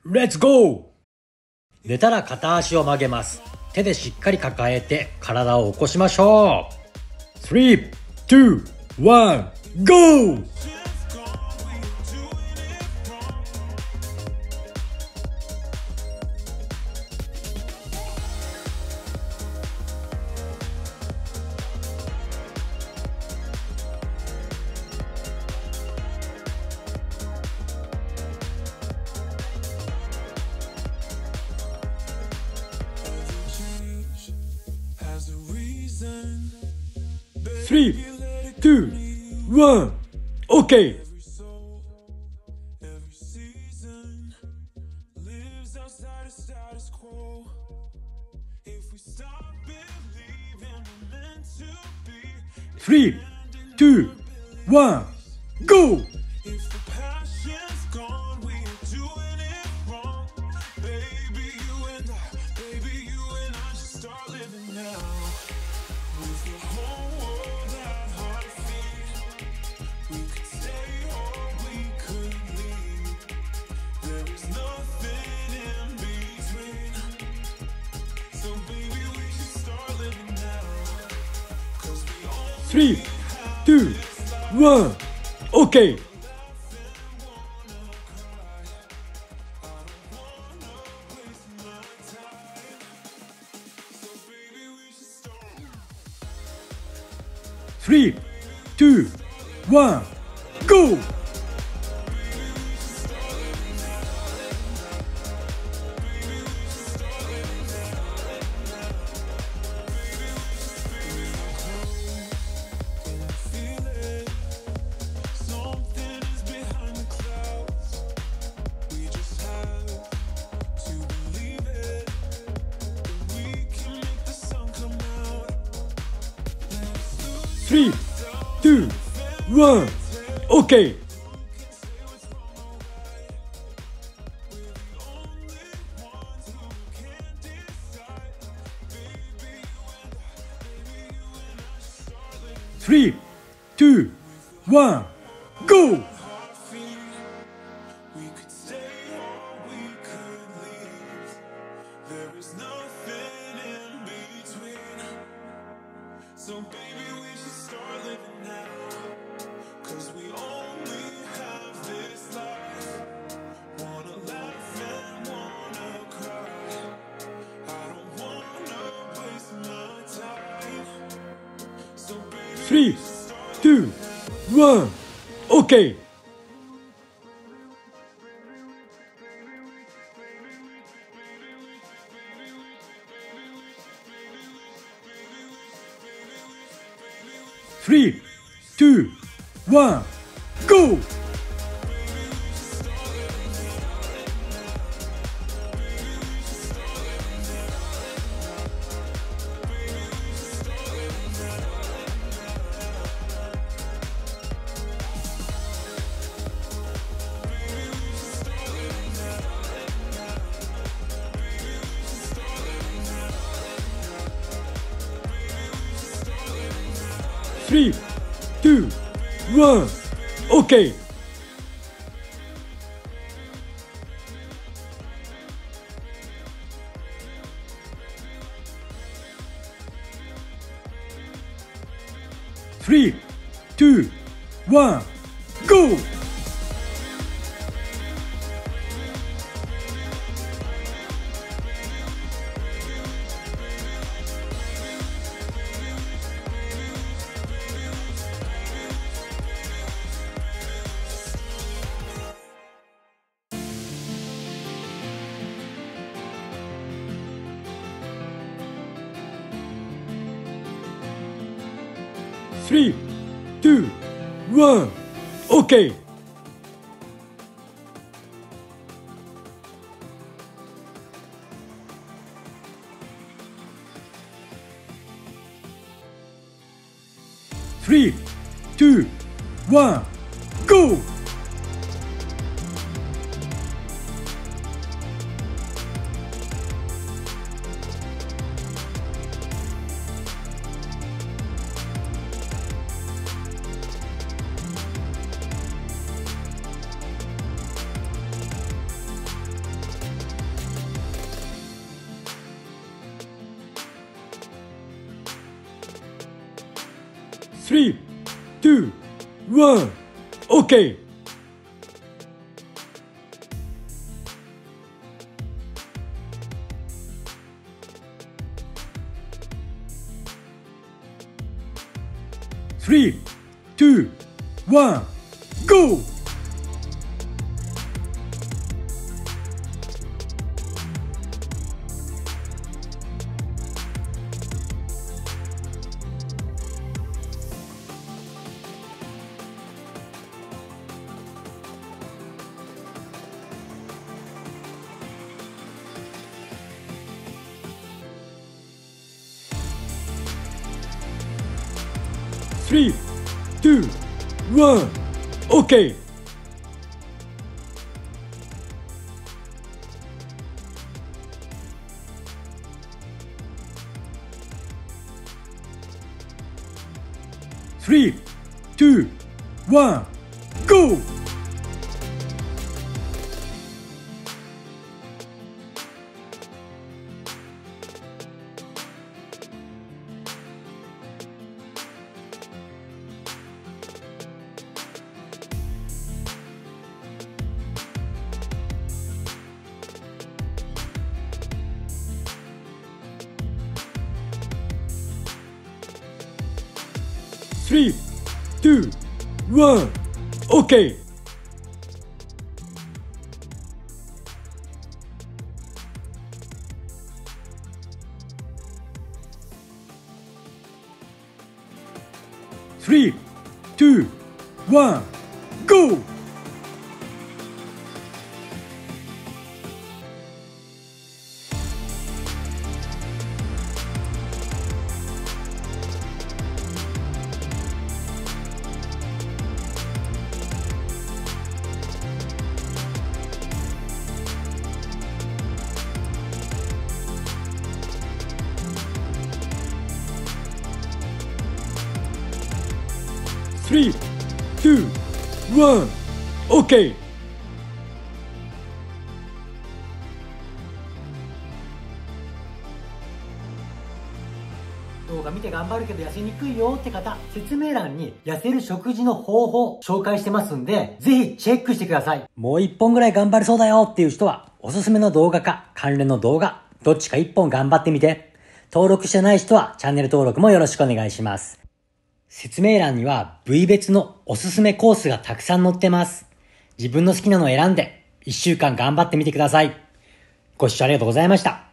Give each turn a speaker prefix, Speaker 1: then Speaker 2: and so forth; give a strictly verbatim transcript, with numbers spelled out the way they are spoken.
Speaker 1: レッツゴー。寝たら片足を曲げます。手でしっかり抱えて体を起こしましょう。スリー、ツー、ワン、ゴー。スリー、ツー、ワン、オーケー。スリー、ツー、ワン、ゴー。スリー、ツー、ワン、オーケー。スリー、ツー、ワン、ゴー。スリー、ツー、ワン、オーケー。スリー、ツー、ワン、ゴー。So baby, we should start living now, 'cause we only have this life. Wanna laugh and wanna cry. I don't wanna waste my time. So baby, three, two, one, okay. Three, two, one, go! Three, two, one, okay. Three, two, one, go. Three, two, one, okay. Three, two, one, go.
Speaker 2: スリー、ツー、ワン、オッケー。スリー、ツー、ワン、ゴー。スリー、ツー、ワン、オッケー。スリー、ツー、ワン、ゴー。スリー、ツー、ワン、オッケー。スリー、ツー、ワン、ゴー。スリー、ツー、ワン、オッケー。
Speaker 3: 動画見て頑張るけど痩せにくいよって方、説明欄に痩せる食事の方法紹介してますんで、ぜひチェックしてください。もう一本ぐらい頑張れそうだよっていう人は、おすすめの動画か関連の動画、どっちか一本頑張ってみて。登録してない人はチャンネル登録もよろしくお願いします。説明欄には部位別のおすすめコースがたくさん載ってます。自分の好きなのを選んでいっしゅうかん頑張ってみてください。ご視聴ありがとうございました。